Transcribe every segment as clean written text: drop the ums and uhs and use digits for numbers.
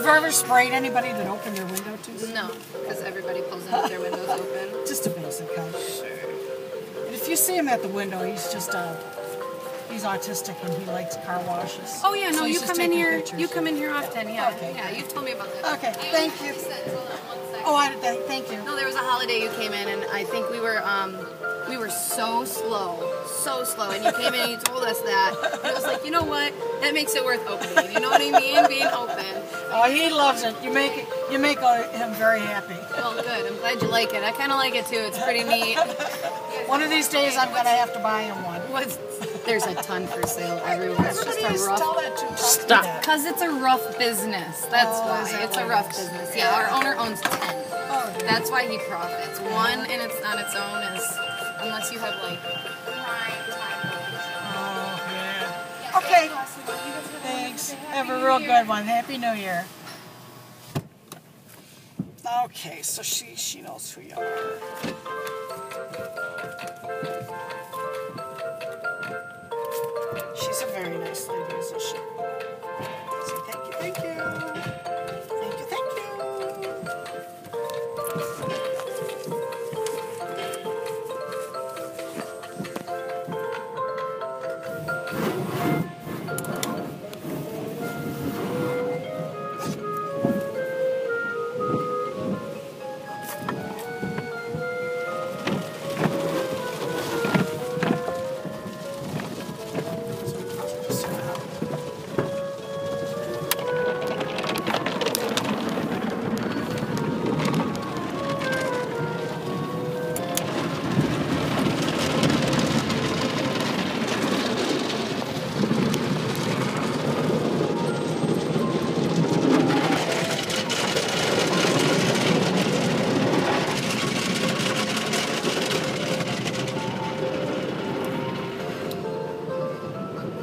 you ever sprayed anybody that opened their window too soon? No, because everybody pulls in with their windows open. Just a basic kind. Sure. And if you see him at the window, he's just he's autistic and he likes car washes. Oh yeah, no, So he's you just come in taking here. pictures. You come in here often. Yeah, Okay. yeah. You've told me about that. Okay, thank you. Oh, thank you. No, there was a holiday you came in, and I think we were so slow, and you came in and you told us that. And it was like, you know what? That makes it worth opening. You know what I mean? Being open. Oh, he loves it. You make him very happy. Well, good. I'm glad you like it. I kind of like it too. It's pretty neat. One of these days, I'm gonna have to buy him one. There's a ton for sale everywhere. It's just Everybody a rough. tell that to Stop. Because it's a rough business. That's Oh, why. is that It's a what rough it is? business. Yeah, our owner owns 10. Oh, yeah. That's why he profits. One and it's on its own is, unless you have like prime time. Oh, yeah. Okay. Thanks. Have a real good one. Happy New Year. Okay, so she knows who you are. She's a very nice lady, isn't she? So thank you, thank you. Thank you, thank you.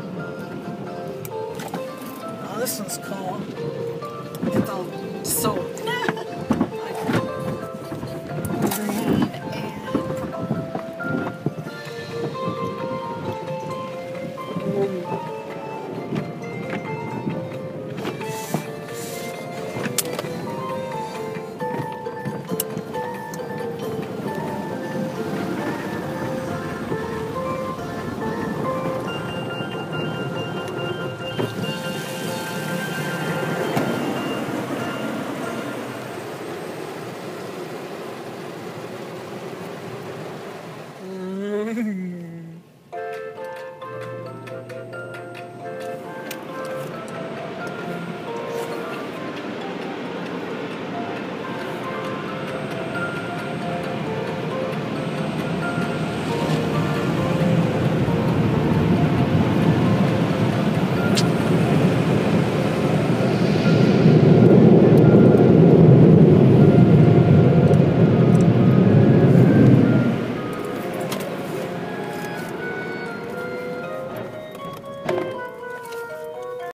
Oh, this one's cool. It's all so